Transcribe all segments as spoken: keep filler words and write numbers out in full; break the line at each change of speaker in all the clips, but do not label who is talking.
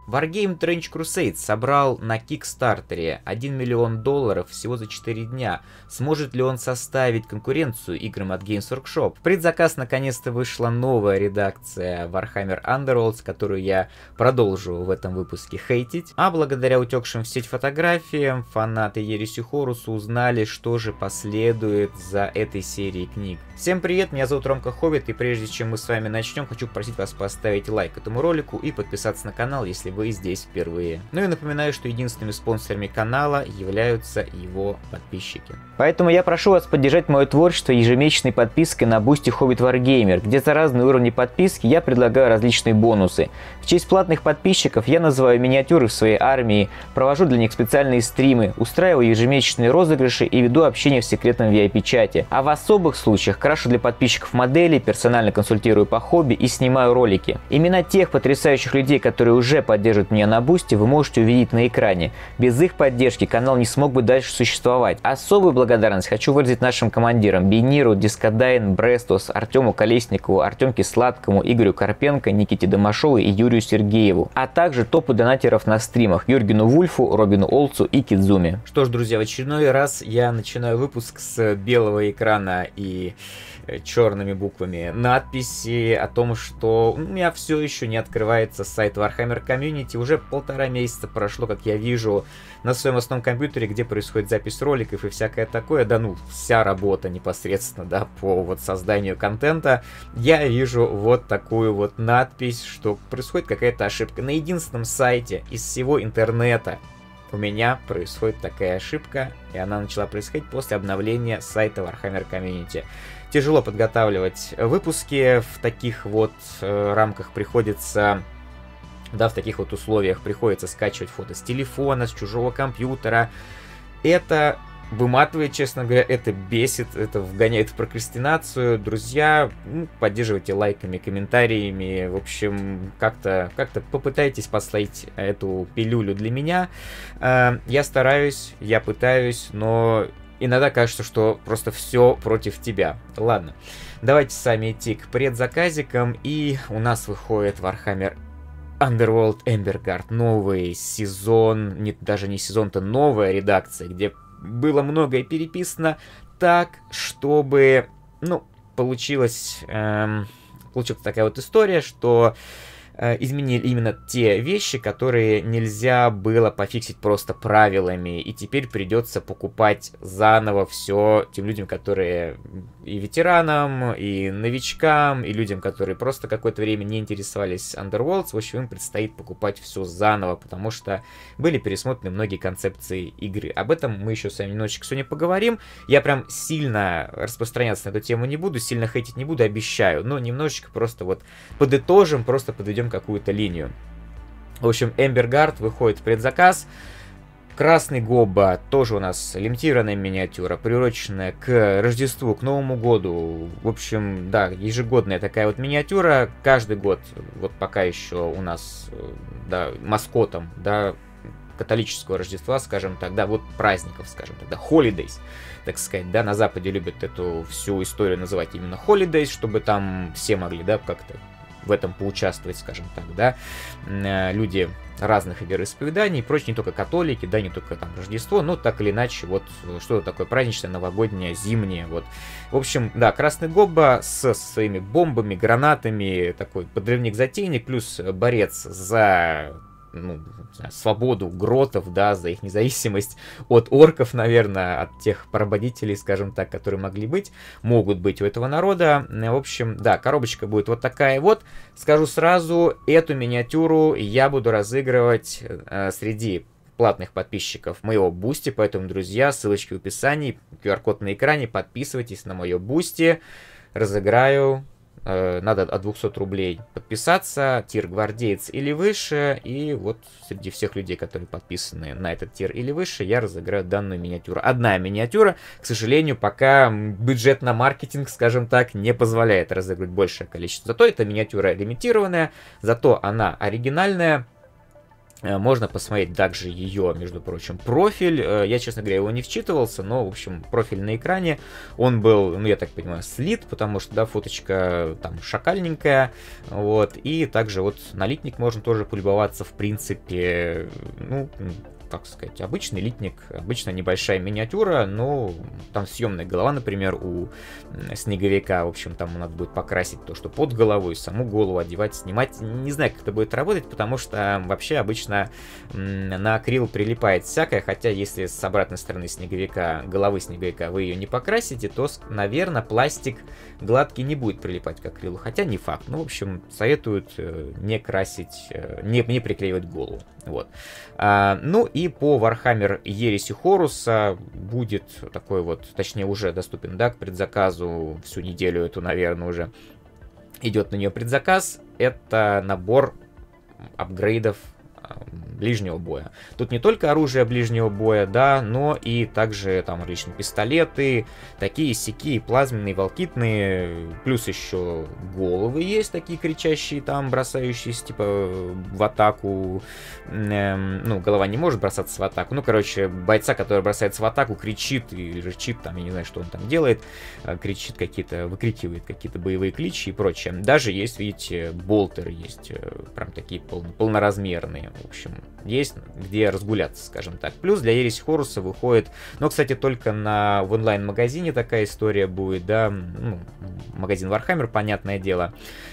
Wargame Trench Crusade собрал на Кикстартере один миллион долларов всего за четыре дня. Сможет ли он составить конкуренцию играм от Games Workshop? В предзаказ наконец-то вышла новая редакция Warhammer Underworlds, которую я продолжу в этом выпуске хейтить. А благодаря утекшим в сеть фотографиям, фанаты Ереси Хорусу узнали, что же последует за этой серией книг. Всем привет, меня зовут Ромка Хоббит, и прежде чем мы с вами начнем, хочу попросить вас поставить лайк этому ролику и подписаться на канал, если вы здесь впервые. Ну и напоминаю, что единственными спонсорами канала являются его подписчики. Поэтому я прошу вас поддержать мое творчество ежемесячной подпиской на Boosty Hobbit Wargamer, где за разные уровни подписки я предлагаю различные бонусы. В честь платных подписчиков я называю миниатюры в своей армии, провожу для них специальные стримы, устраиваю ежемесячные розыгрыши и веду общение в секретном ви ай пи-чате. А в особых случаях крашу для подписчиков модели, персонально консультирую по хобби и снимаю ролики. Имена тех потрясающих людей, которые уже поддерживают меня на Бусти, вы можете увидеть на экране. Без их поддержки канал не смог бы дальше существовать. Особую благодарность хочу выразить нашим командирам: Бениру, Дискадайн, Брестос, Артему Колесникову, Артемке Сладкому, Игорю Карпенко, Никите Домашову и Юрию Сергееву. А также топу донатеров на стримах: Юргену Вульфу, Робину Олцу и Кидзуме. Что ж, друзья, в очередной раз я начинаю выпуск с белого экрана и черными буквами надписи о том, что у меня все еще не открывается сайт Warhammer Community. Уже полтора месяца прошло, как я вижу на своем основном компьютере, где происходит запись роликов и всякое такое. Да ну, вся работа непосредственно, да, по вот созданию контента. Я вижу вот такую вот надпись, что происходит какая-то ошибка. На единственном сайте из всего интернета у меня происходит такая ошибка, и она начала происходить после обновления сайта Warhammer Community. Тяжело подготавливать выпуски в таких вот э, рамках, приходится, да, в таких вот условиях приходится скачивать фото с телефона, с чужого компьютера. Это выматывает, честно говоря, это бесит, это вгоняет в прокрастинацию. Друзья, ну, поддерживайте лайками, комментариями, в общем, как-то как-то попытайтесь послать эту пилюлю для меня. Э, я стараюсь, я пытаюсь, но иногда кажется, что просто все против тебя. Ладно, давайте сами идти к предзаказикам, и у нас выходит Warhammer Underworld Emberguard, новый сезон, не, даже не сезон-то, новая редакция, где было многое переписано так, чтобы, ну, получилось, эм, получилась такая вот история, что э, изменили именно те вещи, которые нельзя было пофиксить просто правилами, и теперь придется покупать заново все тем людям, которые и ветеранам, и новичкам, и людям, которые просто какое-то время не интересовались Underworlds. В общем, им предстоит покупать все заново, потому что были пересмотрены многие концепции игры. Об этом мы еще с вами немножечко сегодня поговорим. Я прям сильно распространяться на эту тему не буду, сильно хейтить не буду, обещаю, но немножечко просто вот подытожим, просто подведем какую-то линию. В общем, Emberguard выходит в предзаказ. Красный Гобба тоже у нас лимитированная миниатюра, приуроченная к Рождеству, к Новому году. В общем, да, ежегодная такая вот миниатюра. Каждый год, вот пока еще у нас, да, маскотом, да, католического Рождества, скажем так, да, вот праздников, скажем так, да, holidays, так сказать, да, на Западе любят эту всю историю называть именно holidays, чтобы там все могли, да, как-то в этом поучаствовать, скажем так, да, люди разных вероисповеданий, и прочее, не только католики, да, не только там Рождество, но так или иначе, вот что-то такое праздничное, новогоднее, зимнее, вот. В общем, да, Красный Гобба с своими бомбами, гранатами, такой подрывник-затейник, плюс борец за, ну, свободу гротов, да, за их независимость от орков, наверное, от тех поработителей, скажем так, которые могли быть, могут быть у этого народа. В общем, да, коробочка будет вот такая вот. Скажу сразу, эту миниатюру я буду разыгрывать э, среди платных подписчиков моего Бусти, поэтому, друзья, ссылочки в описании, ку ар код на экране, подписывайтесь на мое Бусти, разыграю. Надо от двухсот рублей подписаться, тир гвардеец или выше, и вот среди всех людей, которые подписаны на этот тир или выше, я разыграю данную миниатюру. Одна миниатюра, к сожалению, пока бюджет на маркетинг, скажем так, не позволяет разыгрывать большее количество. Зато эта миниатюра лимитированная, зато она оригинальная. Можно посмотреть также ее, между прочим, профиль. Я, честно говоря, его не вчитывался, но, в общем, профиль на экране. Он был, ну, я так понимаю, слит, потому что, да, фоточка там шакальненькая. Вот. И также вот налитник можно тоже полюбоваться, в принципе, ну, как сказать, обычный литник, обычно небольшая миниатюра, но там съемная голова, например, у снеговика, в общем, там надо будет покрасить то, что под головой, саму голову одевать, снимать. Не знаю, как это будет работать, потому что вообще обычно на акрил прилипает всякое, хотя если с обратной стороны снеговика, головы снеговика, вы ее не покрасите, то, наверное, пластик гладкий не будет прилипать к акрилу, хотя не факт. Ну, в общем, советуют не красить, не, не приклеивать голову. Вот. А, ну и по Warhammer Ереси Хоруса будет такой вот, точнее уже доступен, да, к предзаказу всю неделю эту, наверное, уже идет на нее предзаказ. Это набор апгрейдов ближнего боя. Тут не только оружие ближнего боя, да, но и также там различные пистолеты, такие сякие, плазменные, волкитные, плюс еще головы есть такие кричащие, там бросающиеся типа в атаку. Эм, ну, голова не может бросаться в атаку. Ну, короче, бойца, который бросается в атаку, кричит и рычит, там, я не знаю, что он там делает, кричит какие-то, выкрикивает какие-то боевые кличи и прочее. Даже есть, видите, болтеры есть, прям такие пол, полноразмерные. В общем, есть где разгуляться, скажем так. Плюс для Ереси Хоруса выходит, но, кстати, только на, в онлайн-магазине такая история будет, да, ну, магазин Warhammer, понятное дело.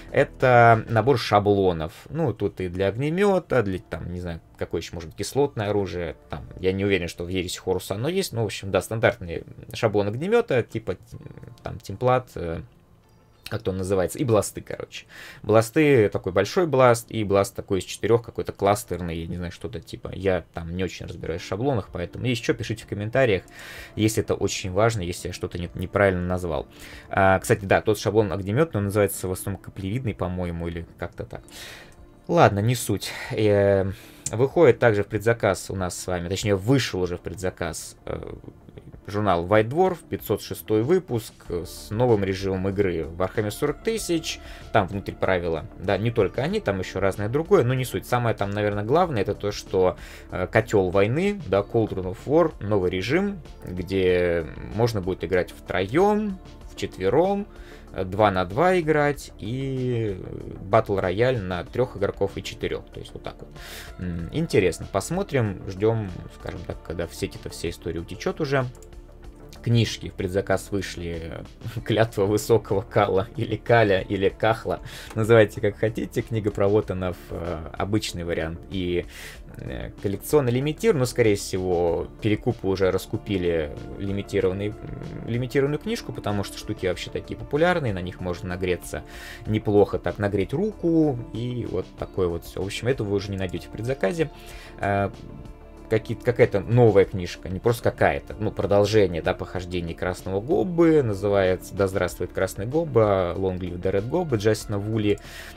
Это набор шаблонов. Ну, тут и для огнемета, для, там, не знаю, какое еще, может быть, кислотное оружие. Там, я не уверен, что в Ереси Хоруса оно есть, но, в общем, да, стандартный шаблон огнемета, типа, там, темплат, как-то он называется, и бласты, короче. Бласты, такой большой бласт, и бласт такой из четырех, какой-то кластерный, я не знаю, что-то типа. Я там не очень разбираюсь в шаблонах, поэтому еще пишите в комментариях, если это очень важно, если я что-то не, неправильно назвал. А, кстати, да, тот шаблон огнеметный, он называется в основном каплевидный, по-моему, или как-то так. Ладно, не суть. Э, выходит также в предзаказ у нас с вами, точнее, вышел уже в предзаказ э, журнал White Dwarf, пятьсот шестой выпуск с новым режимом игры Warhammer сорок тысяч. Там внутри правила, да, не только они, там еще разное другое, но не суть. Самое там, наверное, главное, это то, что э, котел войны, да, Cauldron of War, новый режим, где можно будет играть втроем, вчетвером, два на два играть и батл рояль на трех игроков и четырех. То есть вот так вот. Интересно. Посмотрим, ждем, скажем так, когда в сети-то вся история утечет уже. Книжки в предзаказ вышли. Клятва высокого кала или каля или кахла. Называйте как хотите. Книга проводана в э, обычный вариант и э, коллекционно лимитир, но скорее всего перекупы уже раскупили лимитированный, лимитированную книжку, потому что штуки вообще такие популярные, на них можно нагреться неплохо, так нагреть руку и вот такое вот все. В общем, это вы уже не найдете в предзаказе. Э, какая-то новая книжка, не просто какая-то, ну, продолжение, да, похождений Красного Гоббы, называется «Да здравствует Красный Гобба», «Long live the Red Gobba» Джастина Вули,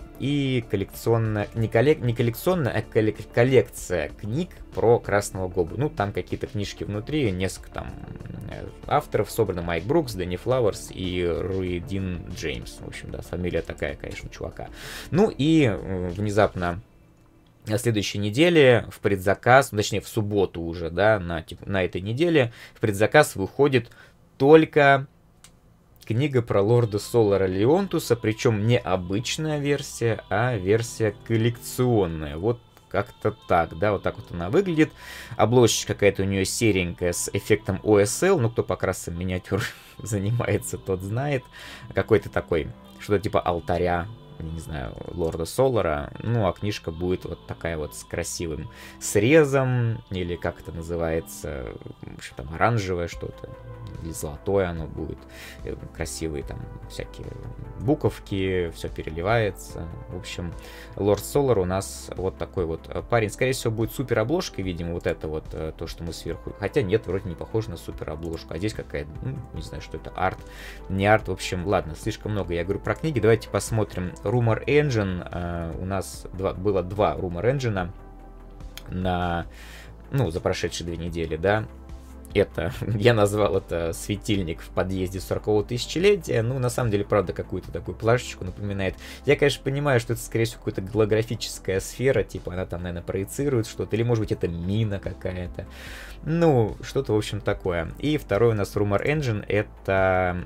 и коллекционная, не, коллек, не коллекционная, а коллекция книг про Красного Гоббу. Ну, там какие-то книжки внутри, несколько там авторов собрано, Майк Брукс, Дэнни Флауэрс и Руидин Джеймс. В общем, да, фамилия такая, конечно, чувака. Ну и внезапно на следующей неделе в предзаказ, ну, точнее в субботу уже, да, на, типа, на этой неделе в предзаказ выходит только книга про лорда Солара Леонтуса, причем не обычная версия, а версия коллекционная. Вот как-то так, да, вот так вот она выглядит. Обложечка какая-то у нее серенькая с эффектом о эс эл, ну кто покрасом миниатюр занимается, тот знает. Какой-то такой, что-то типа алтаря, не знаю, лорда Солара. Ну, а книжка будет вот такая вот с красивым срезом, или как это называется, что там, оранжевое что-то, или золотое оно будет. Красивые там всякие буковки, все переливается. В общем, лорд Солар у нас вот такой вот парень. Скорее всего, будет супер обложка, видимо, вот это вот, то, что мы сверху. Хотя нет, вроде не похоже на супер обложку. А здесь какая-то, ну, не знаю, что это, арт, не арт. В общем, ладно, слишком много я говорю про книги. Давайте посмотрим. Rumor Engine. Uh, у нас два, было два Rumor Engine на, ну, за прошедшие две недели, да. это, я назвал это светильник в подъезде сорокового тысячелетия. Ну, на самом деле, правда, какую-то такую плашечку напоминает. Я, конечно, понимаю, что это, скорее всего, какая-то голографическая сфера, типа она там, наверное, проецирует что-то, или, может быть, это мина какая-то. Ну, что-то, в общем, такое. И второй у нас Rumor Engine — это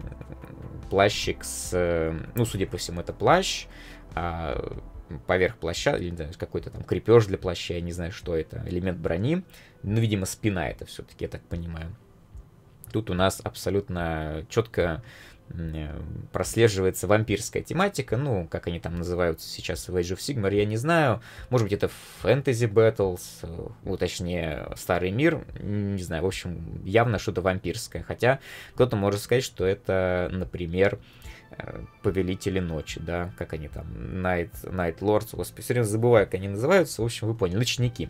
плащик с... Ну, судя по всему, это плащ, а поверх плаща, или да, какой-то там крепеж для плаща, я не знаю, что это, элемент брони. Ну, видимо, спина это все-таки, я так понимаю. Тут у нас абсолютно четко прослеживается вампирская тематика. Ну, как они там называются сейчас в Age of Sigmar, я не знаю. Может быть, это Fantasy Battles, ну, точнее, Старый мир. Не знаю, в общем, явно что-то вампирское. Хотя кто-то может сказать, что это, например, Повелители ночи, да, как они там, Night, Night Lords, господи, все время забываю, как они называются, в общем, вы поняли, ночники.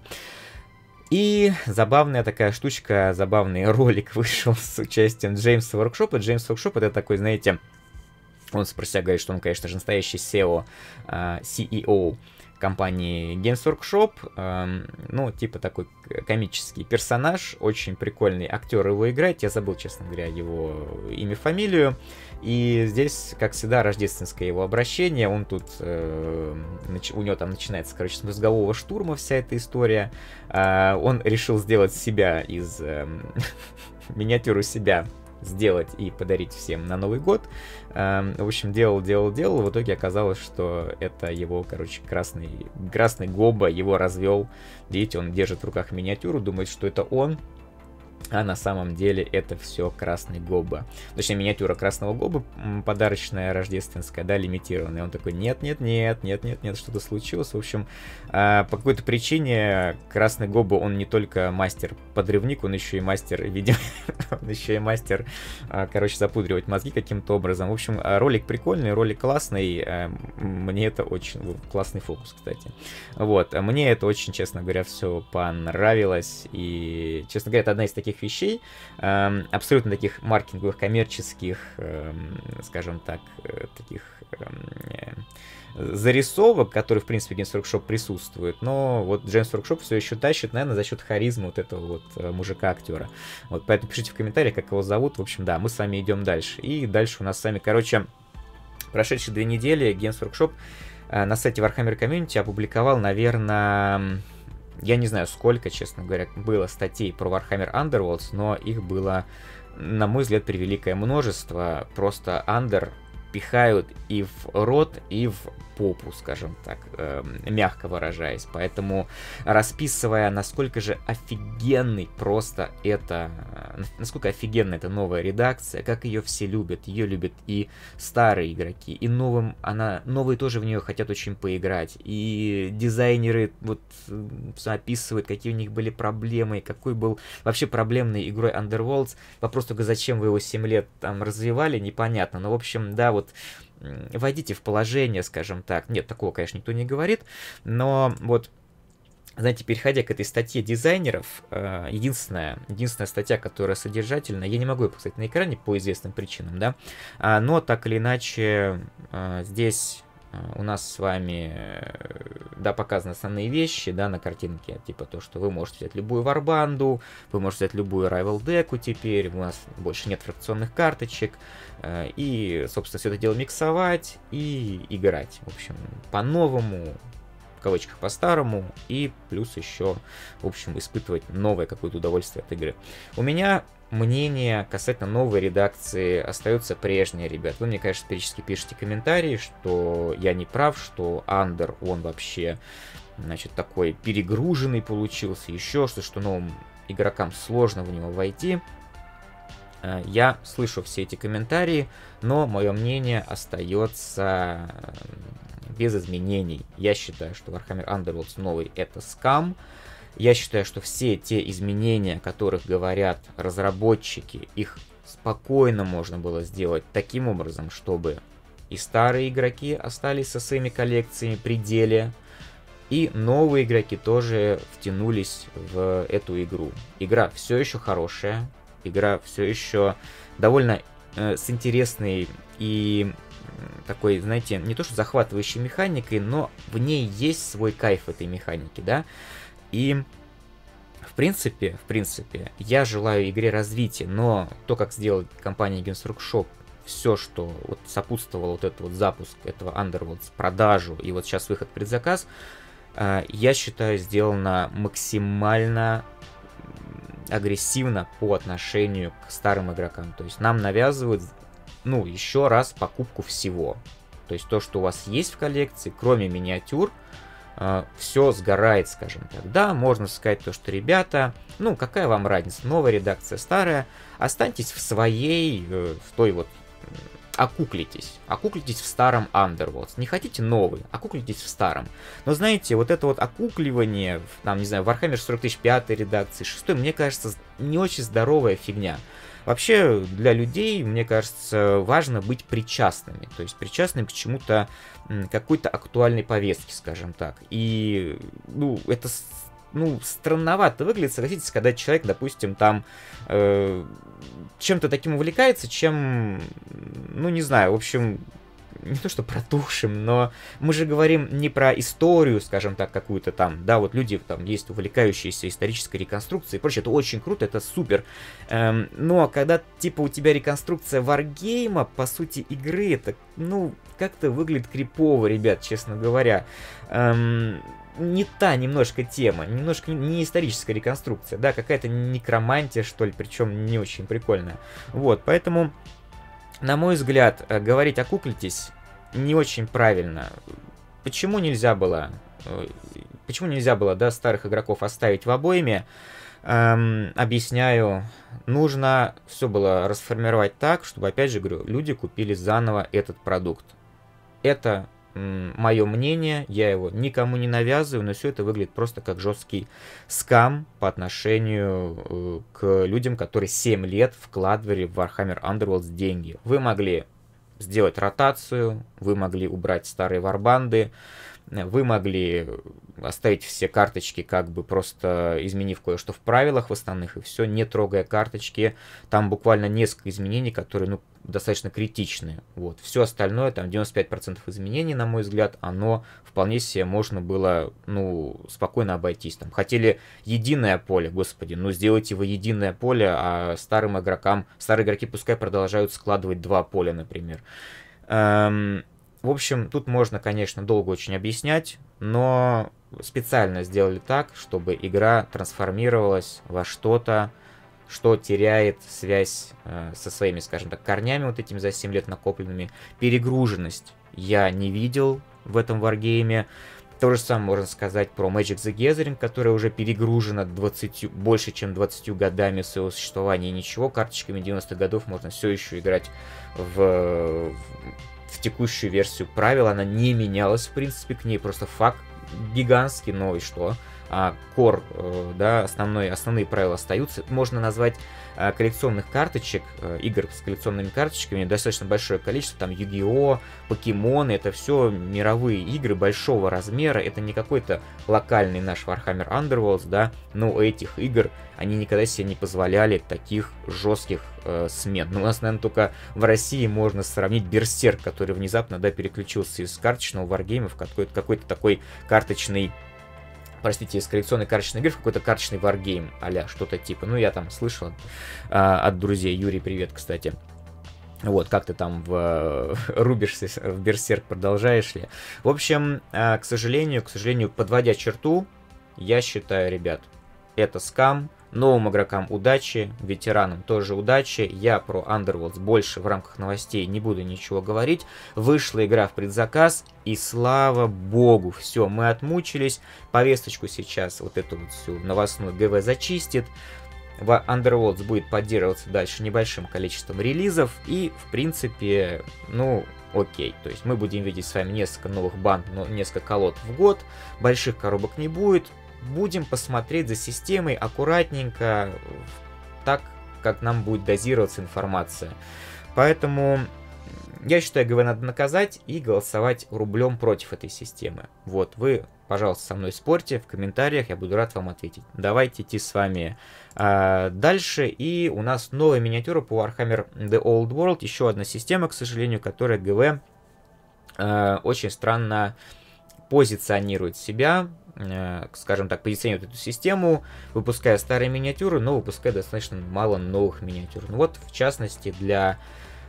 И забавная такая штучка, забавный ролик вышел с участием Джеймса Воркшопа. Джеймс Воркшоп — это такой, знаете, он про себя говорит, что он, конечно же, настоящий сео, си и о компании Games Workshop, эм, ну, типа такой комический персонаж, очень прикольный актер его играет, я забыл, честно говоря, его имя, фамилию, и здесь, как всегда, рождественское его обращение, он тут, э, нач... у него там начинается, короче, с мозгового штурма вся эта история, э, он решил сделать себя из, э, миниатюру себя, сделать и подарить всем на Новый год. В общем, делал, делал, делал. В итоге оказалось, что это его, короче, красный, красный Гобба его развел. Видите, он держит в руках миниатюру, думает, что это он. А на самом деле это все красный Гобба. Точнее, миниатюра красного Гобба, подарочная, рождественская, да, лимитированная. Он такой, нет, нет, нет, нет, нет, нет, что-то случилось. В общем, по какой-то причине красный Гобба, он не только мастер-подрывник, он еще и мастер, видимо, он еще и мастер, короче, запудривать мозги каким-то образом. В общем, ролик прикольный, ролик классный. Мне это очень... Классный фокус, кстати. Вот. Мне это очень, честно говоря, все понравилось. И, честно говоря, это одна из таких вещей, э, абсолютно таких маркетинговых, коммерческих, э, скажем так, э, таких э, зарисовок, которые, в принципе, Games Workshop присутствуют, но вот Games Workshop все еще тащит, наверное, за счет харизмы вот этого вот э, мужика-актера. Вот, поэтому пишите в комментариях, как его зовут. В общем, да, мы с вами идем дальше. И дальше у нас с вами, короче, прошедшие две недели Games Workshop э, на сайте Warhammer Community опубликовал, наверное... Я не знаю, сколько, честно говоря, было статей про Warhammer Underworlds, но их было, на мой взгляд, превеликое множество. Просто Under пихают и в рот, и в попу, скажем так, э, мягко выражаясь. Поэтому, расписывая, насколько же офигенный просто это, насколько офигенна эта новая редакция, как ее все любят. Ее любят и старые игроки, и новым, она, новые тоже в нее хотят очень поиграть. И дизайнеры вот все описывают, какие у них были проблемы, какой был вообще проблемной игрой Underworlds. Вопрос только, зачем вы его семь лет там развивали, непонятно. Но, в общем, да, вот войдите в положение, скажем так. Нет, такого, конечно, никто не говорит, но вот, знаете, переходя к этой статье дизайнеров, единственная, единственная статья, которая содержательная, я не могу ее показать на экране по известным причинам, да, но так или иначе здесь у нас с вами, да, показаны основные вещи, да, на картинке, типа то, что вы можете взять любую варбанду, вы можете взять любую rival деку теперь, у нас больше нет фракционных карточек, и, собственно, все это дело миксовать и играть, в общем, по-новому, в кавычках по-старому, и плюс еще, в общем, испытывать новое какое-то удовольствие от игры. У меня мнение касательно новой редакции остается прежнее, ребят. Вы мне, конечно, периодически пишите комментарии, что я не прав, что Under, он вообще, значит, такой перегруженный получился, еще что, что новым игрокам сложно в него войти. Я слышу все эти комментарии, но мое мнение остается без изменений. Я считаю, что Warhammer Underworlds новый — это скам. Я считаю, что все те изменения, о которых говорят разработчики, их спокойно можно было сделать таким образом, чтобы и старые игроки остались со своими коллекциями при деле, и новые игроки тоже втянулись в эту игру. Игра все еще хорошая, игра все еще довольно э, с интересной и такой, знаете, не то что захватывающей механикой, но в ней есть свой кайф этой механики, да. И В принципе, в принципе, я желаю игре развития, но то, как сделала компания Games Workshop, все, что вот сопутствовало вот этот вот запуск этого Underworlds, продажу и вот сейчас выход предзаказ, я считаю, сделано максимально агрессивно по отношению к старым игрокам. То есть нам навязывают, ну, еще раз покупку всего. То есть то, что у вас есть в коллекции, кроме миниатюр, все сгорает, скажем так. Да, можно сказать то, что, ребята, ну, какая вам разница, новая редакция, старая, останьтесь в своей, в той вот, окуклитесь, окуклитесь в старом Underworlds. Не хотите новый, окуклитесь в старом. Но знаете, вот это вот окукливание, там, не знаю, Warhammer сорок тысяч пятой редакции, шестой, мне кажется, не очень здоровая фигня. Вообще, для людей, мне кажется, важно быть причастными. То есть причастным к чему-то, какой-то актуальной повестке, скажем так. И, ну, это, ну, странновато выглядит, согласитесь, когда человек, допустим, там э, чем-то таким увлекается, чем, ну, не знаю, в общем, не то что протухшим, но мы же говорим не про историю, скажем так, какую-то там, да, вот люди там есть увлекающиеся исторической реконструкцией и прочее, это очень круто, это супер, эм, но когда, типа, у тебя реконструкция варгейма, по сути, игры, это, ну, как-то выглядит крипово, ребят, честно говоря, эм, не та немножко тема, немножко не историческая реконструкция, да, какая-то некромантия, что ли, причем не очень прикольная, вот, поэтому... На мой взгляд, говорить «окуклитесь» не очень правильно. Почему нельзя было, почему нельзя было, да, старых игроков оставить в обойме? Эм, объясняю, нужно все было расформировать так, чтобы, опять же говорю, люди купили заново этот продукт. Это мое мнение, я его никому не навязываю, но все это выглядит просто как жесткий скам по отношению к людям, которые семь лет вкладывали в Warhammer Underworlds деньги. Вы могли сделать ротацию, вы могли убрать старые варбанды, вы могли оставить все карточки, как бы просто изменив кое-что в правилах в основных, и все, не трогая карточки. Там буквально несколько изменений, которые, ну, достаточно критичные. Вот. Все остальное, там девяносто пять процентов изменений, на мой взгляд, оно вполне себе можно было, ну, спокойно обойтись. Там хотели единое поле, господи, ну, сделайте вы единое поле, а старым игрокам, старые игроки пускай продолжают складывать два поля, например. Эм, в общем, тут можно, конечно, долго очень объяснять, но специально сделали так, чтобы игра трансформировалась во что-то, что теряет связь э, со своими, скажем так, корнями, вот этими за семь лет накопленными. Перегруженность я не видел в этом варгейме. То же самое можно сказать про Magic the Gathering, которая уже перегружена двадцатью, больше, чем двадцатью годами своего существования. И ничего, карточками девяностых годов можно все еще играть в, в текущую версию правил. Она не менялась, в принципе, к ней просто факт гигантский, но и что? А core, да, основной, основные правила остаются. Можно назвать а, коллекционных карточек, а, игр с коллекционными карточками достаточно большое количество. Там Yu-Gi-Oh!, Покемоны, это все мировые игры большого размера. Это не какой-то локальный наш Warhammer Underworlds, да, но у этих игр они никогда себе не позволяли таких жестких э, смен. Ну, у нас, наверное, только в России можно сравнить Берсерк, который внезапно, да, переключился из карточного варгейма в какой-то, какой-то такой карточный, простите, из коллекционной карточной игры в какой-то карточный варгейм, а-ля что-то типа. Ну, я там слышал а, от друзей. Юрий, привет, кстати. Вот, как ты там в, рубишься, в Берсерк продолжаешь ли? В общем, а, к сожалению, к сожалению, подводя черту, я считаю, ребят, это скам. Новым игрокам удачи, ветеранам тоже удачи. Я про Underworlds больше в рамках новостей не буду ничего говорить. Вышла игра в предзаказ, и слава богу, все, мы отмучились. Повесточку сейчас вот эту вот всю новостную ГВ зачистит. Underworlds будет поддерживаться дальше небольшим количеством релизов. И, в принципе, ну, окей. То есть мы будем видеть с вами несколько новых банд, но несколько колод в год. Больших коробок не будет. Будем посмотреть за системой аккуратненько, так, как нам будет дозироваться информация. Поэтому я считаю, ГВ надо наказать и голосовать рублем против этой системы. Вот, вы, пожалуйста, со мной спорьте в комментариях, я буду рад вам ответить. Давайте идти с вами э, дальше. И у нас новая миниатюра по Warhammer The Old World. Еще одна система, к сожалению, которая ГВ э, очень странно позиционирует себя, э, скажем так, позиционирует эту систему, выпуская старые миниатюры, но выпуская достаточно мало новых миниатюр. Ну вот, в частности, для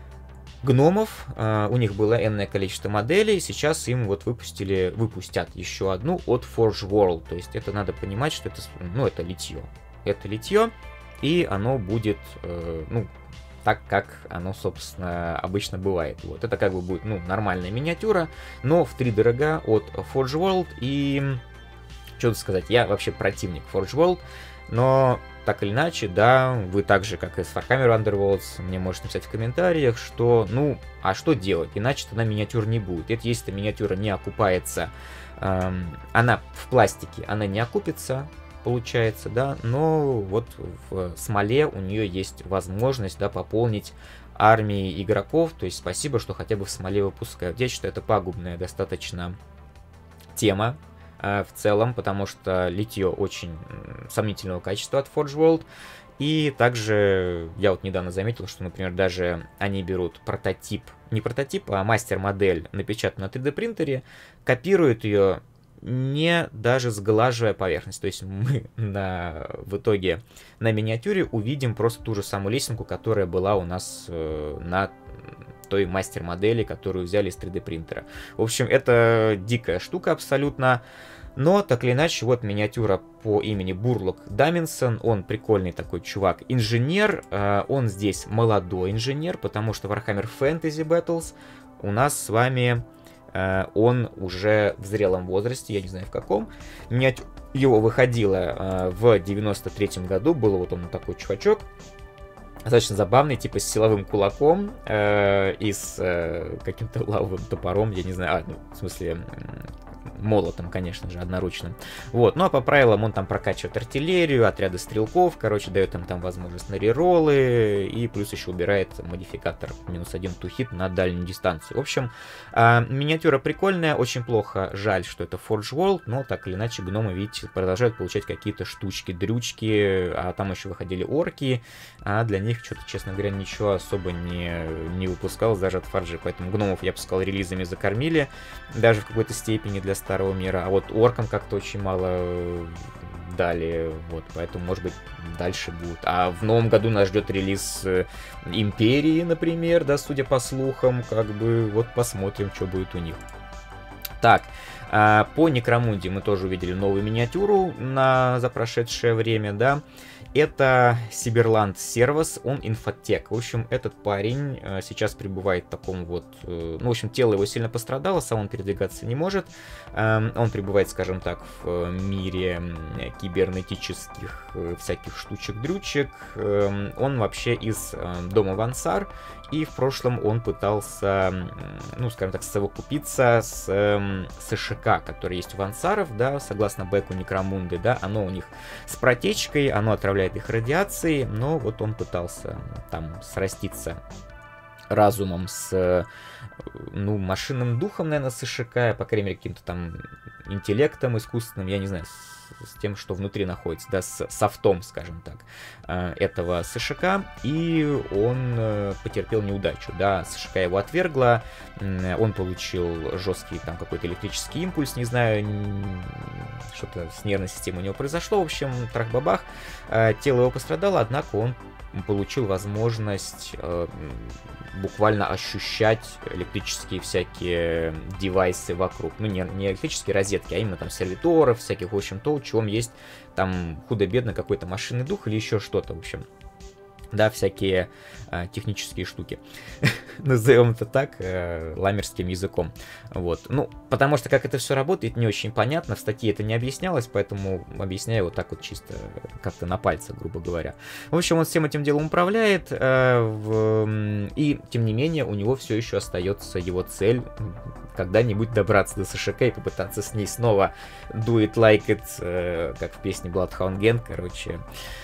гномов э, у них было энное количество моделей, сейчас им вот выпустили, выпустят еще одну от Forge World, то есть это надо понимать, что это, ну, это литье. Это литье, и оно будет, э, ну, так, как оно, собственно, обычно бывает. Вот. Это как бы будет, ну, нормальная миниатюра, но в три дорога от Forge World. И что тут сказать, я вообще противник Forge World, но так или иначе, да, вы так же, как и с Warhammer Underworlds, мне можете написать в комментариях, что, ну, а что делать, иначе тогда миниатюр не будет. Это если эта миниатюра не окупается, эм, она в пластике, она не окупится, получается, да, но вот в смоле у нее есть возможность, да, пополнить армии игроков, то есть спасибо, что хотя бы в смоле выпускают. Я считаю, это пагубная достаточно тема э, в целом, потому что литье очень сомнительного качества от Forge World, и также я вот недавно заметил, что, например, даже они берут прототип, не прототип, а мастер-модель, напечатанную на три дэ принтере, копируют ее, не даже сглаживая поверхность. То есть мы на, в итоге на миниатюре увидим просто ту же самую лесенку, которая была у нас э, на той мастер-модели, которую взяли из три дэ принтера. В общем, это дикая штука абсолютно. Но, так или иначе, вот миниатюра по имени Бурлок Даминсон. Он прикольный такой чувак. Инженер. Э, он здесь молодой инженер, потому что Warhammer Fantasy Battles у нас с вами... он уже в зрелом возрасте, я не знаю в каком. Миниатюра его выходила в девяносто третьем году, был вот он такой чувачок, достаточно забавный, типа с силовым кулаком э, и с э, каким-то лавовым топором, я не знаю, а, ну, в смысле... молотом, конечно же, одноручным. Вот, ну а по правилам он там прокачивает артиллерию, отряды стрелков, короче, дает им там возможность на рероллы, и плюс еще убирает модификатор минус один to hit на дальнюю дистанцию. В общем, э, миниатюра прикольная, очень плохо, жаль, что это Forge World, но так или иначе гномы, видите, продолжают получать какие-то штучки, дрючки, а там еще выходили орки, а для них что-то, честно говоря, ничего особо не, не выпускалось даже от Forge, поэтому гномов, я бы сказал, релизами закормили, даже в какой-то степени для старого мира, а вот оркам как-то очень мало дали, вот, поэтому, может быть, дальше будут. А в новом году нас ждет релиз Империи, например, да, судя по слухам, как бы, вот посмотрим, что будет у них. Так, по Некромунде мы тоже увидели новую миниатюру на за прошедшее время, да. Это Сиберланд Сервас, он инфотек. В общем, этот парень э, сейчас пребывает в таком вот... Э, ну, в общем, тело его сильно пострадало, сам он передвигаться не может. Э, он пребывает, скажем так, в э, мире э, кибернетических э, всяких штучек-дрючек. Э, он вообще из э, дома Вансар. И в прошлом он пытался, ну, скажем так, совокупиться с э, СШК, который есть у Вансаров, да, согласно бэку Некромунды, да, оно у них с протечкой, оно отравляет их радиацией, но вот он пытался там сраститься разумом с, ну, машинным духом, наверное, СШК, по крайней мере, каким-то там интеллектом искусственным, я не знаю, с, с тем, что внутри находится, да, с софтом, скажем так, этого СШК, и он потерпел неудачу, да, СШК его отвергла, он получил жесткий там какой-то электрический импульс, не знаю, что-то с нервной системой у него произошло, в общем, трах-бабах, тело его пострадало, однако он получил возможность э, буквально ощущать электрические всякие девайсы вокруг. Ну, не, не электрические розетки, а именно там сервиторов, всяких, в общем, то, у чего есть там худо-бедно какой-то машинный дух или еще что-то, в общем. Да, всякие э, технические штуки. Назовем это так, э, ламерским языком. Вот. Ну, потому что как это все работает, не очень понятно. В статье это не объяснялось, поэтому объясняю вот так вот чисто, как-то на пальцах, грубо говоря. В общем, он всем этим делом управляет, э, в, и, тем не менее, у него все еще остается его цель когда-нибудь добраться до СШК и попытаться с ней снова do it like it, э, как в песне Bloodhound Gang, короче.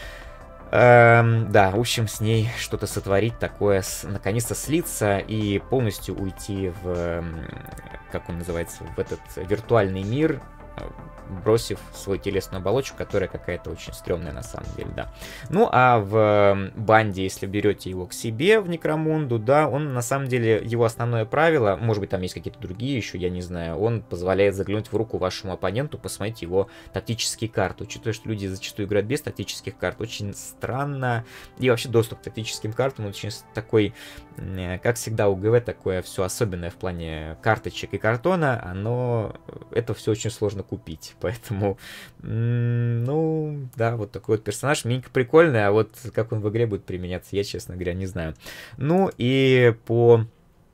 Эм, да, в общем, с ней что-то сотворить такое, с, наконец-то слиться и полностью уйти в, как он называется, в этот виртуальный мир, бросив свою телесную оболочку, которая какая-то очень стрёмная на самом деле, да. Ну, а в банде, если берете его к себе в Некромунду, да, он на самом деле, его основное правило, может быть, там есть какие-то другие еще, я не знаю, он позволяет заглянуть в руку вашему оппоненту, посмотреть его тактические карты. Учитывая, что люди зачастую играют без тактических карт, очень странно, и вообще доступ к тактическим картам очень такой, как всегда у ГВ, такое все особенное в плане карточек и картона, оно, это все очень сложно купить. Поэтому, ну, да, вот такой вот персонаж. Минька прикольный, а вот как он в игре будет применяться, я, честно говоря, не знаю. Ну, и по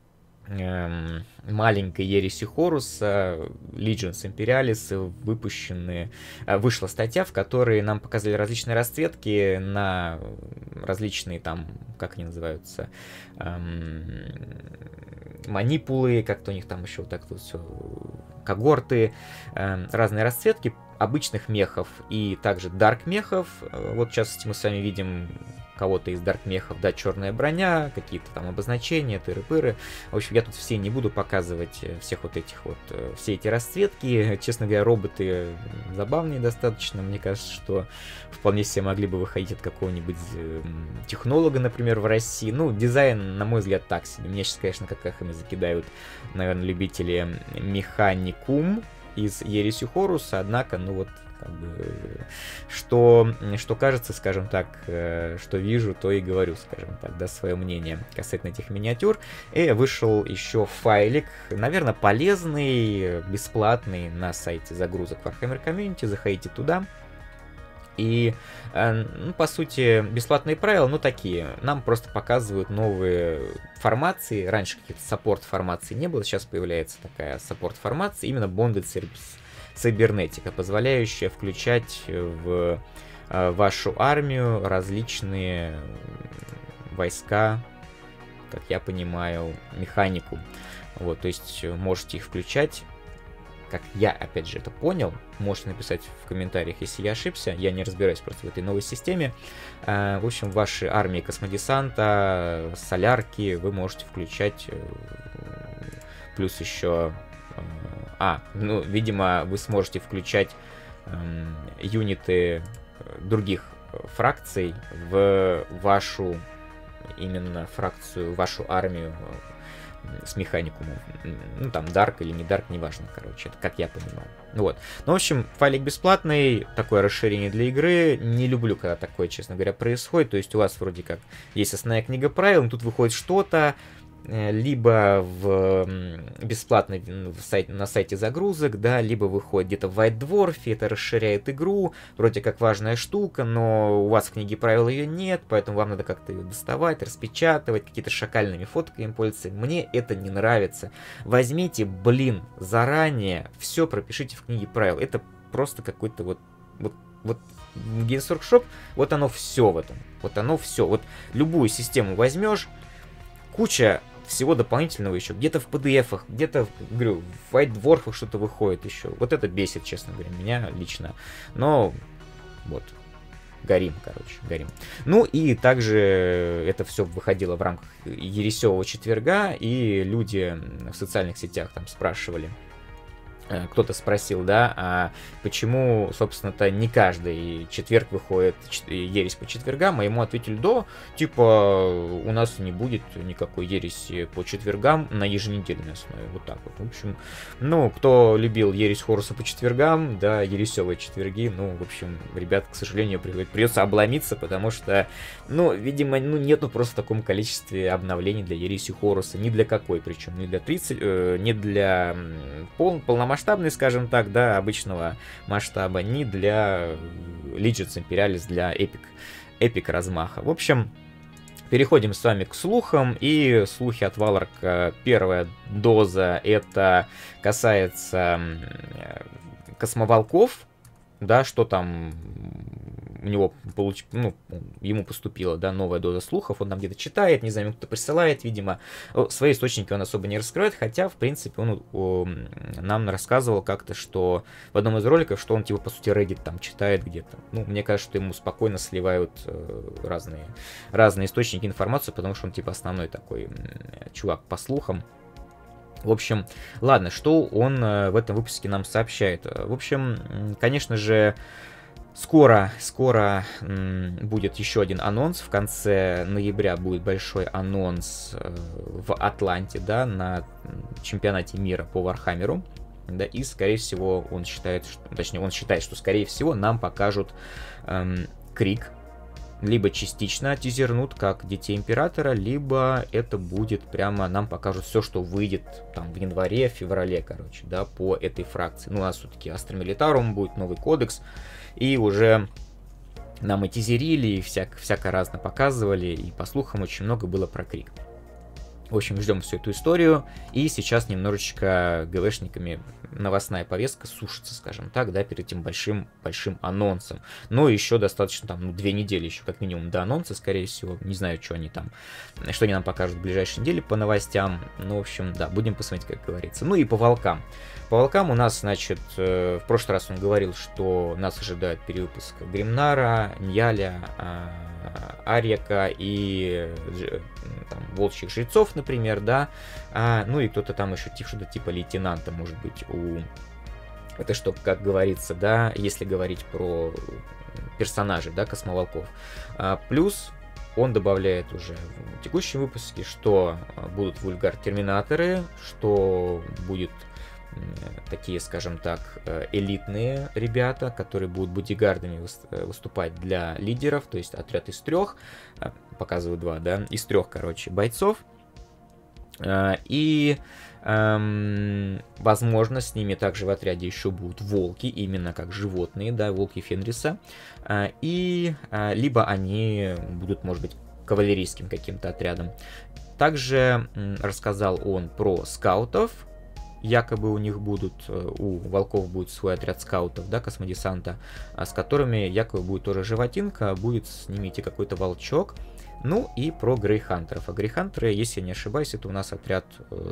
эм, маленькой ереси Хоруса, Legions Imperialis, выпущены, вышла статья, в которой нам показали различные расцветки на различные там, как они называются, эм, манипулы, как-то у них там еще вот так вот все, когорты, э, разные расцветки обычных мехов и также дарк мехов. Вот в частности мы с вами видим кого-то из дарк мехов, да, черная броня, какие-то там обозначения, тыры-пыры. В общем, я тут все не буду показывать всех вот этих вот, все эти расцветки. Честно говоря, роботы забавные достаточно. Мне кажется, что вполне себе могли бы выходить от какого-нибудь технолога, например, в России. Ну, дизайн, на мой взгляд, так себе. Мне сейчас, конечно, как эхами закидают, наверное, любители Механикум из Ереси Хоруса, однако, ну вот, как бы, что, что кажется, скажем так, что вижу, то и говорю, скажем так, да, свое мнение касательно этих миниатюр. И вышел еще файлик, наверное, полезный, бесплатный на сайте загрузок Warhammer Community, заходите туда. И, ну, по сути, бесплатные правила, ну, такие. Нам просто показывают новые формации. Раньше каких-то саппорт-формаций не было, сейчас появляется такая саппорт-формация, именно Bonded Cybernetics, позволяющая включать в вашу армию различные войска, как я понимаю, механику. Вот, то есть можете их включать. Как я, опять же, это понял, можете написать в комментариях, если я ошибся, я не разбираюсь просто в этой новой системе. В общем, в вашей армии космодесанта, солярки вы можете включать, плюс еще... А, ну, видимо, вы сможете включать юниты других фракций в вашу, именно фракцию, вашу армию с механикумом. Ну, там, дарк или не дарк, неважно, короче, это как я понимаю. Ну вот. Ну, в общем, файлик бесплатный, такое расширение для игры. Не люблю, когда такое, честно говоря, происходит. То есть у вас вроде как есть основная книга правил, но тут выходит что-то, либо в бесплатно в сайте, на сайте загрузок, да, либо выходит где-то в White Dwarf, это расширяет игру, вроде как важная штука, но у вас в книге правил ее нет, поэтому вам надо как-то ее доставать, распечатывать, какие-то шакальными фотками пользоваться. Мне это не нравится. Возьмите, блин, заранее все пропишите в книге правил. Это просто какой-то вот, вот, вот Games Workshop, вот оно все в этом. Вот оно все. Вот любую систему возьмешь, куча всего дополнительного еще. Где-то в пи ди эфах, где-то, говорю, в White Dwarf что-то выходит еще. Вот это бесит, честно говоря, меня лично. Но вот, горим, короче, горим. Ну и также это все выходило в рамках Ересевого четверга, и люди в социальных сетях там спрашивали, кто-то спросил, да, а почему, собственно-то, не каждый четверг выходит ересь по четвергам, а ему ответили, да, типа, у нас не будет никакой ереси по четвергам на еженедельной основе, вот так вот. В общем, ну, кто любил ересь Хоруса по четвергам, да, ересевые четверги, ну, в общем, ребят, к сожалению, придется обломиться, потому что, ну, видимо, ну, нету просто в таком количестве обновлений для ереси Хоруса, ни для какой, причем, не для тридцать, э, не для пол, полномасштабной, масштабный, скажем так, да, обычного масштаба, не для Legions Imperialis, для эпик, эпик размаха. В общем, переходим с вами к слухам, и слухи от Валарка. Первая доза, это касается космоволков, да, что там у него получ... ну, ему поступила, да, новая доза слухов, он там где-то читает, не знаю, кто-то присылает, видимо, свои источники он особо не раскрывает, хотя, в принципе, он о, нам рассказывал как-то, что в одном из роликов, что он, типа, по сути, Reddit там читает где-то. Ну, мне кажется, что ему спокойно сливают э, разные, разные источники информации, потому что он, типа, основной такой э, чувак по слухам. В общем, ладно, что он в этом выпуске нам сообщает? В общем, конечно же, скоро, скоро будет еще один анонс. В конце ноября будет большой анонс в Атланте, да, на чемпионате мира по Вархаммеру. Да, и, скорее всего, он считает, что, точнее, он считает, что, скорее всего, нам покажут эм, Крик. Либо частично тизернут, как Детей Императора, либо это будет прямо, нам покажут все, что выйдет там в январе, феврале, короче, да, по этой фракции. Ну, у нас все-таки Астра Милитарум будет, новый кодекс, и уже нам и тизерили, и всяк, всяко разно показывали, и по слухам очень много было про Крик. В общем, ждем всю эту историю, и сейчас немножечко ГВшниками новостная повестка сушится, скажем так, да, перед этим большим, большим анонсом. Но еще достаточно, там, ну, две недели еще как минимум до анонса, скорее всего. Не знаю, что они там, что они нам покажут в ближайшие недели по новостям. Ну, в общем, да, будем посмотреть, как говорится. Ну и по волкам. По волкам у нас, значит, в прошлый раз он говорил, что нас ожидает перевыпуск Гримнара, Ньяля, Арьяка и там, волчьих жрецов, например, да, а, ну и кто-то там еще что-то типа лейтенанта, может быть, у... Это что, как говорится, да, если говорить про персонажей, да, космоволков. А, плюс он добавляет уже в текущем выпуске, что будут вульгар-терминаторы, что будет такие, скажем так, элитные ребята, которые будут бодигардами выступать для лидеров, то есть отряд из трех, показываю два, да, из трех, короче, бойцов, и эм, возможно, с ними также в отряде еще будут волки, именно как животные, да, волки Фенриса, и либо они будут, может быть, кавалерийским каким-то отрядом. Также рассказал он про скаутов. Якобы у них будут, у волков будет свой отряд скаутов, да, космодесанта, с которыми якобы будет тоже животинка, будет с ними идти какой-то волчок. Ну и про грейхантеров. А грейхантеры, если я не ошибаюсь, это у нас отряд,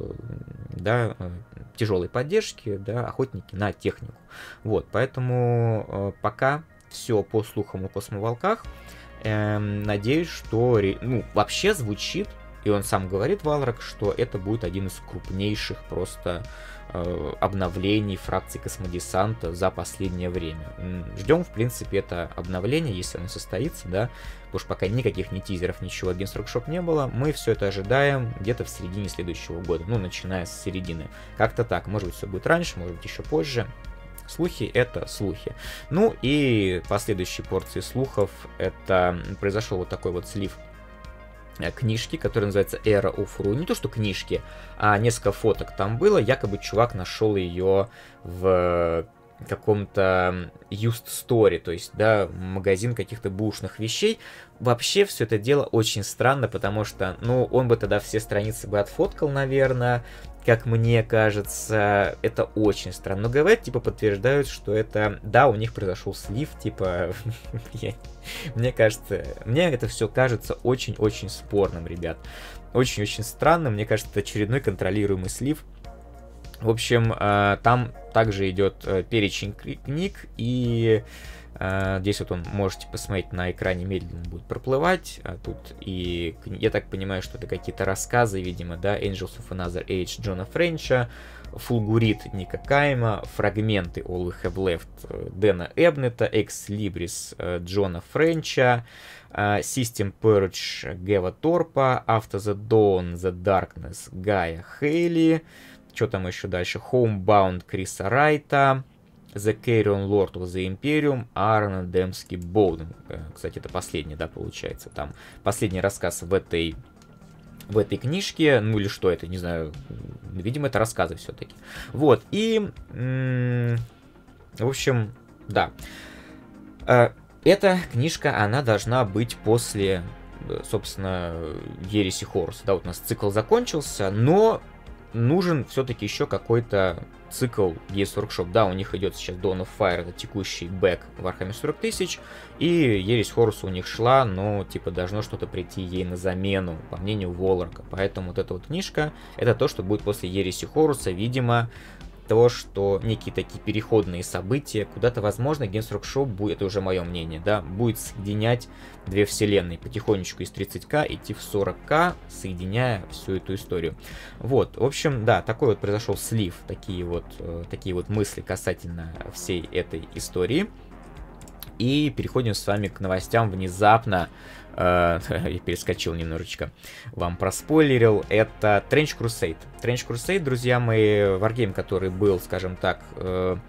да, тяжелой поддержки, да, охотники на технику. Вот, поэтому пока все по слухам о космоволках. Эм, надеюсь, что, ну, вообще звучит. И он сам говорит, Валрак, что это будет один из крупнейших просто э, обновлений фракции космодесанта за последнее время. Ждем, в принципе, это обновление, если оно состоится, да, потому что пока никаких ни тизеров, ничего от Games Workshop не было, мы все это ожидаем где-то в середине следующего года, ну, начиная с середины. Как-то так, может быть, все будет раньше, может быть, еще позже. Слухи — это слухи. Ну и последующие порции слухов, это произошел вот такой вот слив книжки, которая называется Era of Ru. Не то, что книжки, а несколько фоток там было. Якобы чувак нашел ее в каком-то used store, то есть, да, магазин каких-то бушных вещей. Вообще все это дело очень странно, потому что, ну, он бы тогда все страницы бы отфоткал, наверное, как мне кажется, это очень странно. Но говорят, типа, подтверждают, что это, да, у них произошел слив, типа, мне кажется, мне это все кажется очень-очень спорным, ребят. Очень-очень странно, мне кажется, это очередной контролируемый слив. В общем, там также идет перечень книг, и здесь вот он, можете посмотреть, на экране медленно будет проплывать. А тут и, я так понимаю, что это какие-то рассказы, видимо, да, Angels of Another Age Джона Френча, Фулгурит Ника Кайма, фрагменты All We Have Left Дэна Эбнета, Ex Libris Джона Френча, System Purge Гева Торпа, After the Dawn The Darkness Гая Хейли, что там еще дальше, Homebound Криса Райта, The Carrion Lord of the Imperium, Аарона Демски Боуден. Кстати, это последний, да, получается, там последний рассказ в этой в этой книжке, ну или что это, не знаю, видимо, это рассказы все-таки. Вот, и, в общем, да, эта книжка, она должна быть после, собственно, Ереси Хоруса, да, вот у нас цикл закончился, но нужен все-таки еще какой-то цикл Games Workshop. Да, у них идет сейчас Dawn of Fire, это текущий бэк Warhammer сорок тысяч, и Ересь Хоруса у них шла, но типа должно что-то прийти ей на замену, по мнению Волрака. Поэтому вот эта вот книжка, это то, что будет после Ереси Хоруса, видимо, то, что некие такие переходные события куда-то, возможно, Games Workshop будет, это уже мое мнение, да, будет соединять две вселенные, потихонечку из тридцать ка идти в сорок ка, соединяя всю эту историю. Вот, в общем, да, такой вот произошел слив, такие вот, э, такие вот мысли касательно всей этой истории. И переходим с вами к новостям внезапно. Uh, я перескочил немножечко, вам проспойлерил. Это Trench Crusade. Trench Crusade, друзья мои, варгейм, который был, скажем так, uh,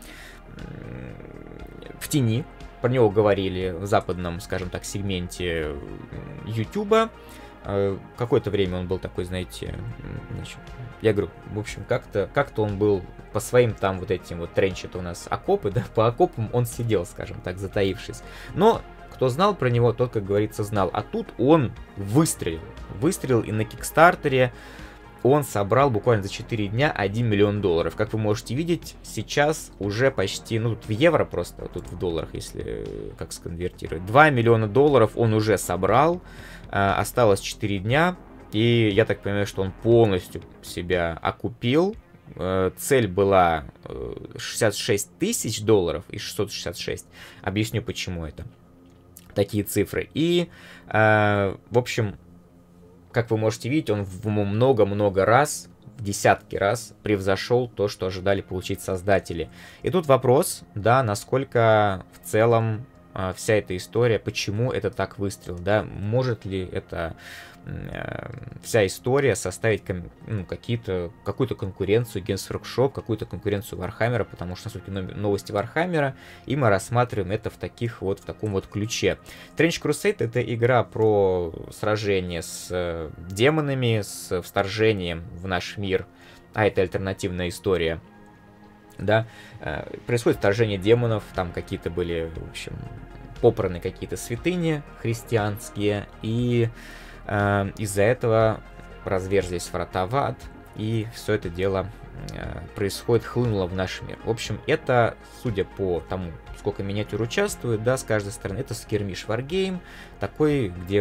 в тени. Про него говорили в западном, скажем так, сегменте Ютуба. Uh, какое-то время он был такой, знаете, значит, я говорю, в общем, как-то как-то он был по своим там вот этим вот тренч, это у нас окопы, да, по окопам он сидел, скажем так, затаившись. Но кто знал про него, тот, как говорится, знал. А тут он выстрелил. Выстрелил, и на Кикстартере он собрал буквально за четыре дня один миллион долларов. Как вы можете видеть, сейчас уже почти, ну, тут в евро просто, тут в долларах, если как сконвертировать. два миллиона долларов он уже собрал. Осталось четыре дня. И я так понимаю, что он полностью себя окупил. Цель была шестьдесят шесть тысяч долларов и шестьсот шестьдесят шесть. Объясню, почему это. Такие цифры. И, э, в общем, как вы можете видеть, он в много-много раз, в десятки раз превзошел то, что ожидали получить создатели. И тут вопрос, да, насколько в целом э, вся эта история, почему это так выстрел, да, может ли это э, вся история составить ну, какие-то, какую-то конкуренцию Games Workshop, какую-то конкуренцию Warhammer, потому что, на сути, новости Warhammer, и мы рассматриваем это в таких вот, в таком вот ключе. Trench Crusade — это игра про сражение с э, демонами, с вторжением в наш мир, а это альтернативная история. Да, э, происходит вторжение демонов, там какие-то были, в общем, попраны какие-то святыни христианские, и э, из-за этого разверзлись врата в ад, и все это дело э, происходит, хлынуло в наш мир. В общем, это, судя по тому, сколько миниатюр участвует, да, с каждой стороны, это скирмиш варгейм, такой, где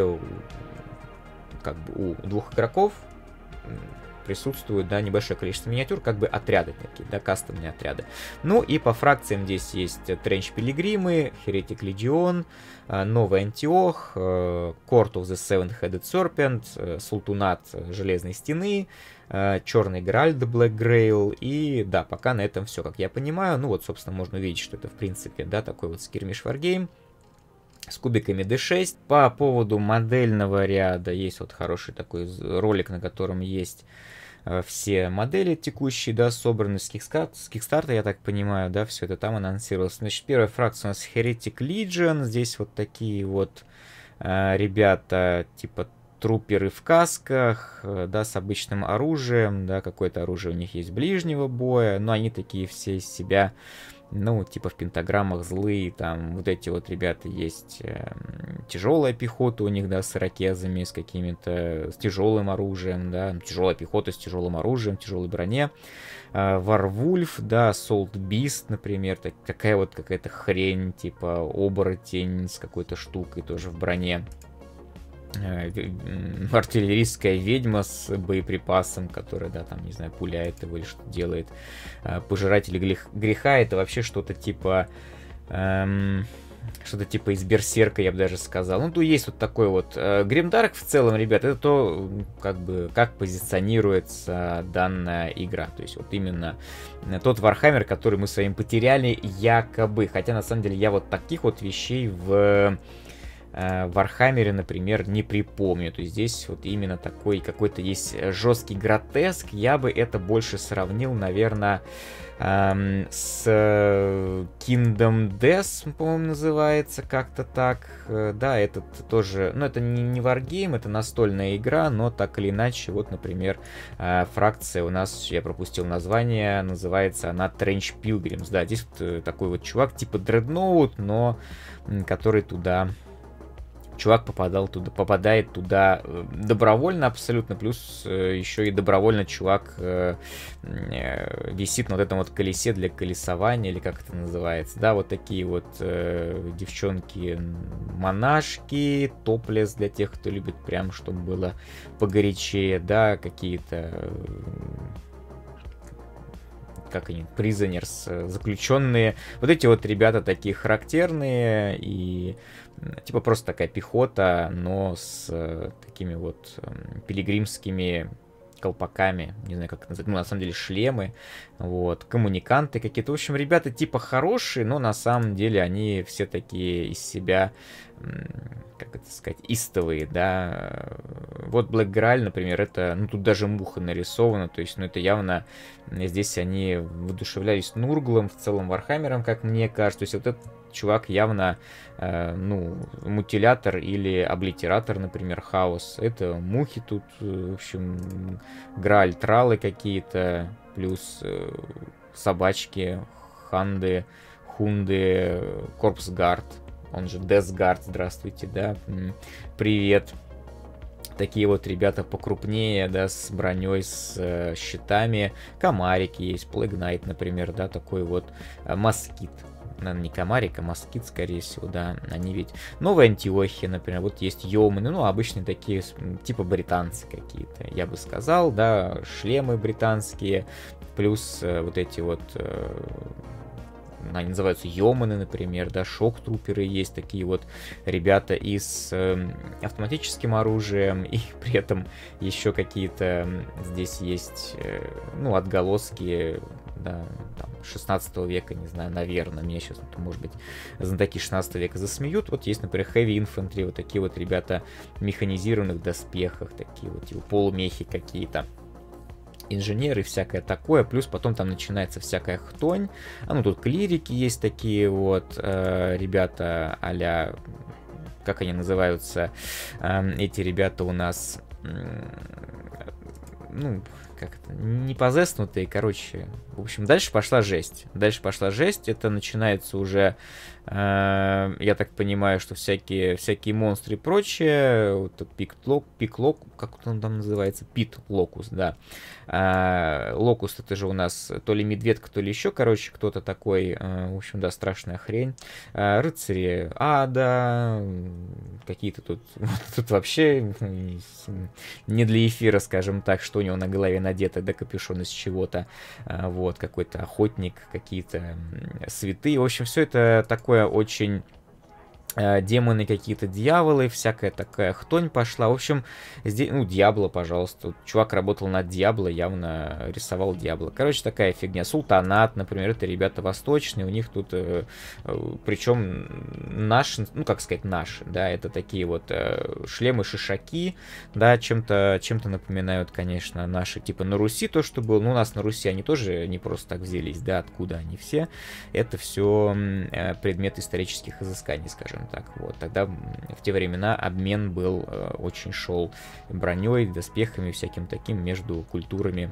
как бы у двух игроков присутствует, да, небольшое количество миниатюр, как бы отряды такие, да, кастомные отряды. Ну и по фракциям здесь есть Тренч Пилигримы, Heretic Legion, Новый Антиох, Court of the Seven-Headed Serpent, Султунат Железной Стены, Черный Грааль The Black Grail, и да, пока на этом все, как я понимаю. Ну вот, собственно, можно увидеть, что это в принципе, да, такой вот скирмиш варгейм с кубиками ди шесть. По поводу модельного ряда есть вот хороший такой ролик, на котором есть все модели текущие, да, собраны с Kickstarter, я так понимаю, да, все это там анонсировалось. Значит, первая фракция у нас Heretic Legion, здесь вот такие вот э, ребята, типа труперы в касках, э, да, с обычным оружием, да, какое-то оружие у них есть ближнего боя, но они такие все из себя, ну, типа в пентаграммах злые, там вот эти вот ребята есть, э, тяжелая пехота у них, да, с ирокезами, с какими-то, с тяжелым оружием, да, тяжелая пехота с тяжелым оружием, тяжелой броне. Э, Варвульф, да, Солт Бист, например, так, такая вот какая-то хрень, типа оборотень с какой-то штукой тоже в броне. Артиллерийская ведьма с боеприпасом, которая, да, там, не знаю, пуляет его или что делает. Пожиратели греха — это вообще что-то типа эм, что-то типа из Берсерка, я бы даже сказал. Ну, тут есть вот такой вот Гримдарк в целом, ребят, это то, как бы, как позиционируется данная игра. То есть вот именно тот Warhammer, который мы с вами потеряли якобы. Хотя на самом деле я вот таких вот вещей в в Warhammer, например, не припомню. То есть здесь вот именно такой какой-то есть жесткий гротеск. Я бы это больше сравнил, наверное, эм, с Kingdom Death, по-моему, называется как-то так. Да, этот тоже, ну, это не, не Wargame, это настольная игра, но так или иначе, вот, например, фракция у нас, я пропустил название, называется она Trench Pilgrims. Да, здесь вот такой вот чувак, типа Dreadnought, но который туда... Чувак попадал туда, попадает туда добровольно абсолютно, плюс еще и добровольно чувак висит на вот этом вот колесе для колесования, или как это называется, да, вот такие вот э, девчонки-монашки, топлес для тех, кто любит прям, чтобы было погорячее, да, какие-то как они, prisoners, заключенные. Вот эти вот ребята такие характерные и типа просто такая пехота, но с такими вот пилигримскими колпаками, не знаю, как это назвать, ну, на самом деле, шлемы, вот, коммуниканты какие-то. В общем, ребята типа хорошие, но на самом деле они все такие из себя, как это сказать, истовые, да. Вот Black Graal, например, это, ну, тут даже муха нарисована, то есть, ну, это явно, здесь они воодушевлялись Нурглом, в целом Вархаммером, как мне кажется, то есть, вот этот чувак явно, э, ну, мутилятор или облитератор, например, хаос. Это мухи тут, в общем, грааль, тралы какие-то, плюс э, собачки, ханды, хунды, корпсгард, он же Десгард, здравствуйте, да, привет. Такие вот ребята покрупнее, да, с броней, с э, щитами. Комарик есть, Plague Knight, например, да, такой вот э, москит. Наверное, не комарик, а москит, скорее всего, да, они ведь... Новая Антиохия, например, вот есть йоманы, ну, обычные такие, типа британцы какие-то, я бы сказал, да, шлемы британские, плюс э, вот эти вот... Э, они называются йоманы, например, да, шок-труперы есть такие вот ребята и с э, автоматическим оружием, и при этом еще какие-то здесь есть, э, ну, отголоски, да, там, шестнадцатого века, не знаю, наверное, меня сейчас, может быть, знатоки шестнадцатого века засмеют. Вот есть, например, Heavy Infantry, вот такие вот ребята в механизированных доспехах, такие вот, типа, полумехи какие-то. Инженеры, всякое такое, плюс потом там начинается всякая хтонь, а ну тут клирики есть такие вот, э, ребята а-ля, как они называются, э, эти ребята у нас, э, ну, как это, не позеснутые, короче, в общем, дальше пошла жесть, дальше пошла жесть, это начинается уже, э, я так понимаю, что всякие, всякие монстры и прочее, вот пик-лок, пик-лок, как он там называется, пит-локус, да, э, локус это же у нас то ли медведка, то ли еще, короче, кто-то такой, э, в общем, да, страшная хрень, э, рыцари ада, какие-то тут, тут вообще не для эфира, скажем так, что у него на голове надето, да, капюшон из чего-то, э, вот, какой-то охотник, какие-то святые, в общем, все это такое очень... демоны какие-то, дьяволы, всякая такая хтонь пошла. В общем, здесь, ну, Диабло, пожалуйста. Чувак работал над Диабло, явно рисовал Диабло. Короче, такая фигня. Султанат, например, это ребята восточные, у них тут, э, причем наши, ну, как сказать, наши, да, это такие вот э, шлемы-шишаки, да, чем-то чем-то напоминают, конечно, наши, типа на Руси то, что было. Ну, у нас на Руси они тоже не просто так взялись, да, откуда они все. Это все э, предмет исторических изысканий, скажем так, вот, тогда в те времена обмен был, э, очень шел броней, доспехами, всяким таким между культурами,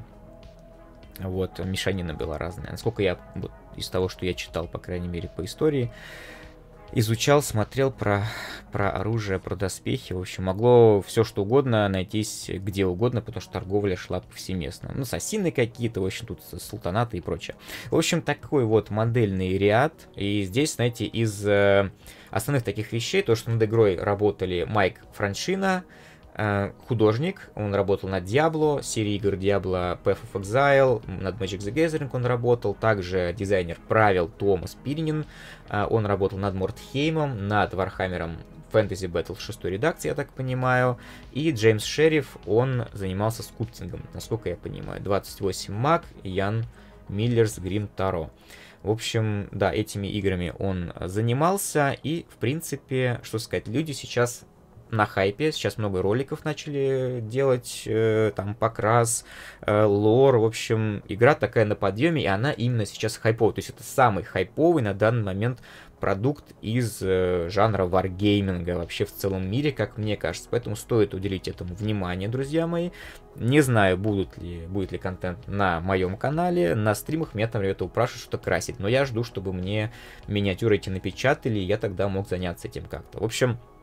вот, мешанина была разная, насколько я, вот, из того, что я читал, по крайней мере, по истории, изучал, смотрел про, про оружие, про доспехи, в общем, могло все что угодно найтись где угодно, потому что торговля шла повсеместно. Ну, ассасины какие-то, в общем, тут султанаты и прочее. В общем, такой вот модельный ряд, и здесь, знаете, из э, основных таких вещей, то, что над игрой работали Майк Франшина, э, художник, он работал над Diablo, серией игр Diablo Path of Exile, над Magic the Gathering он работал, также дизайнер правил Томас Пирнин, э, он работал над Мортхеймом, над Вархаммером Fantasy Battle шестой редакции, я так понимаю, и Джеймс Шериф, он занимался скульптингом, насколько я понимаю, двадцать восемь маг, Ян Миллерс Грим Таро. В общем, да, этими играми он занимался, и, в принципе, что сказать, люди сейчас на хайпе, сейчас много роликов начали делать, э, там, покрас, э, лор, в общем, игра такая на подъеме, и она именно сейчас хайповая, то есть это самый хайповый на данный момент продукт из э, жанра варгейминга вообще в целом мире, как мне кажется, поэтому стоит уделить этому внимание, друзья мои. Не знаю, будут ли, будет ли контент на моем канале, на стримах меня там ребята упрашивают что-то красить, но я жду, чтобы мне миниатюры эти напечатали, и я тогда мог заняться этим как-то. В общем,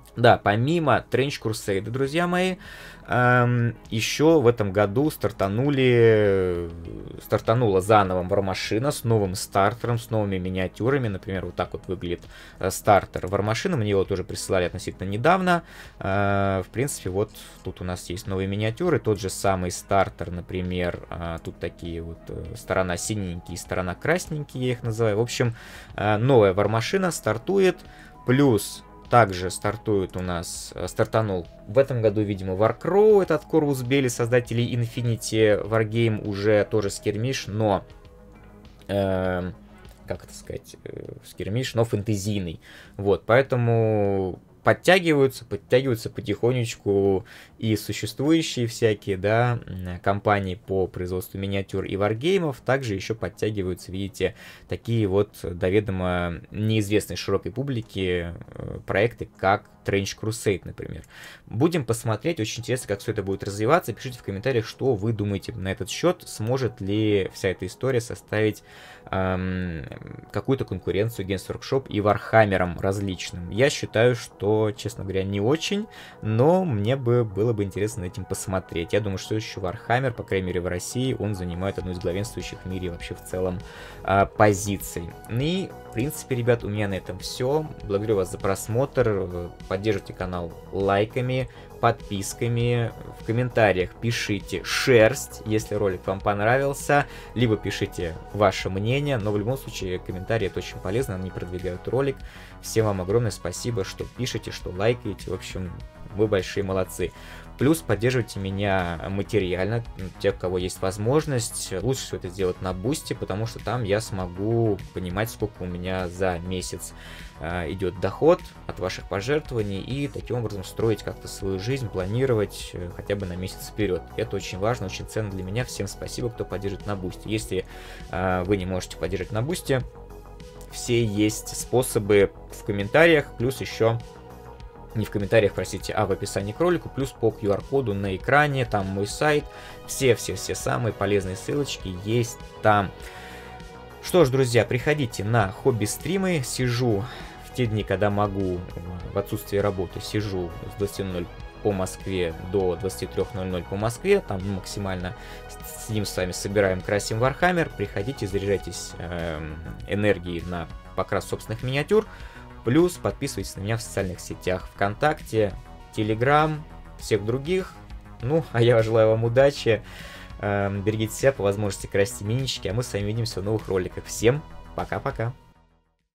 Да, помимо Trench Crusade, друзья мои, эм, еще в этом году стартанули, стартанула заново Вармашина с новым стартером, с новыми миниатюрами. Например, вот так вот выглядит э, стартер Вармашина. Мне его тоже присылали относительно недавно. Э, в принципе, вот тут у нас есть новые миниатюры. Тот же самый стартер, например, э, тут такие вот э, сторона синенькие, сторона красненькие, я их называю. В общем, э, новая Вармашина стартует, плюс... Также стартует у нас, стартанул в этом году, видимо, Warcrow, это от Corvus Belli, создателей Infinity Wargame, уже тоже скирмиш, но, э, как это сказать, э, скирмиш, но фэнтезийный. Вот, поэтому подтягиваются, подтягиваются потихонечку и существующие всякие, да, компании по производству миниатюр и варгеймов, также еще подтягиваются, видите, такие вот доведомо неизвестной широкой публике проекты, как Trench Crusade, например. Будем посмотреть, очень интересно, как все это будет развиваться. Пишите в комментариях, что вы думаете на этот счет, сможет ли вся эта история составить эм, какую-то конкуренцию Games Workshop и Warhammer'ам различным. Я считаю, что, честно говоря, не очень, но мне бы было бы интересно этим посмотреть. Я думаю, что еще Warhammer, по крайней мере в России, он занимает одну из главенствующих в мире вообще в целом э, позиций. И, в принципе, ребят, у меня на этом все. Благодарю вас за просмотр. Поддерживайте канал лайками, подписками, в комментариях пишите шерсть, если ролик вам понравился, либо пишите ваше мнение, но в любом случае комментарии это очень полезно, они продвигают ролик. Всем вам огромное спасибо, что пишете, что лайкаете, в общем, вы большие молодцы. Плюс поддерживайте меня материально, те, у кого есть возможность. Лучше все это сделать на Бусти, потому что там я смогу понимать, сколько у меня за месяц э, идет доход от ваших пожертвований, и таким образом строить как-то свою жизнь, планировать э, хотя бы на месяц вперед. Это очень важно, очень ценно для меня. Всем спасибо, кто поддерживает на Бусти. Если э, вы не можете поддерживать на Бусти, все есть способы в комментариях, плюс еще... Не в комментариях, простите, а в описании к ролику, плюс по ку ар-коду на экране, там мой сайт, все-все-все самые полезные ссылочки есть там. Что ж, друзья, приходите на хобби-стримы, сижу в те дни, когда могу, в отсутствие работы, сижу с двадцати ноль по Москве до двадцати трёх ноль-ноль по Москве, там максимально сидим с вами, собираем, красим Warhammer, приходите, заряжайтесь э, энергией на покрас собственных миниатюр. Плюс подписывайтесь на меня в социальных сетях ВКонтакте, Телеграм, всех других. Ну, а я желаю вам удачи. Берегите себя, по возможности красьте минички. А мы с вами увидимся в новых роликах. Всем пока-пока.